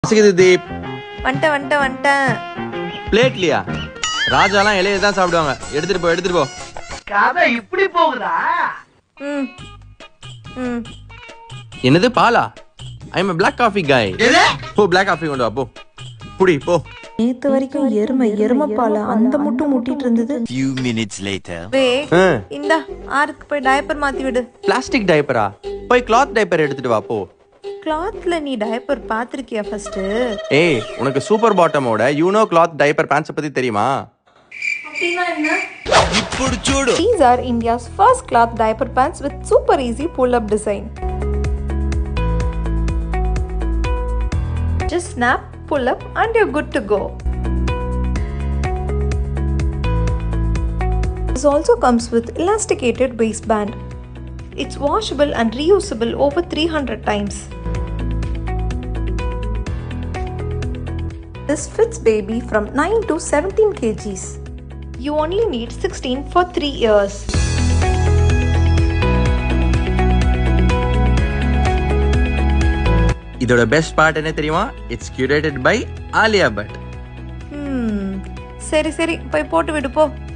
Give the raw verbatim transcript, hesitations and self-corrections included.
பசிக்குது தீப். வண்ட வண்ட வண்ட. பிளேட்லியா? ராஜாலாம் இலையை தான் சாப்பிடுவாங்க. எடுத்துட்டு போ எடுத்துட்டு போ. கதை இப்படி போகுதா? ம் ம். என்னது பாலா? ஐ அம் a black coffee guy. போ black coffee கொண்டு வா போ. புடி போ. நேத்து வரைக்கும் எருமை எருமை பால அந்த முட்டு முட்டிட்டு இருந்தது. Few minutes later. வே இந்தா ஆருக்கு போய் டயப்பர் மாத்தி விடு. பிளாஸ்டிக் டயப்பரா? போய் கிளாத் டயப்பர் எடுத்துட்டு வா போ. கிளாத்ல நீ டயப்பர் பாத்திருக்கியா ஃபர்ஸ்ட்? ஏய் உனக்கு சூப்பர் பாட்டமோட யூனோ கிளாத் டயப்பர் பேண்ட்ஸ் பத்தி தெரியுமா? அப்படினா என்ன? ఇప్పుడు చూడు. These are India's first cloth diaper pants with super easy pull-up design. Just snap, pull up and you're good to go. This also comes with elasticated waistband. It's washable and reusable over three hundred times. This fits baby from nine to seventeen kilograms. You only need sixteen for three years. இதோட best part என்ன தெரியுமா? It's curated by Alia Bhatt. Hmm. சரி சரி போய் போட்டு விடு போ.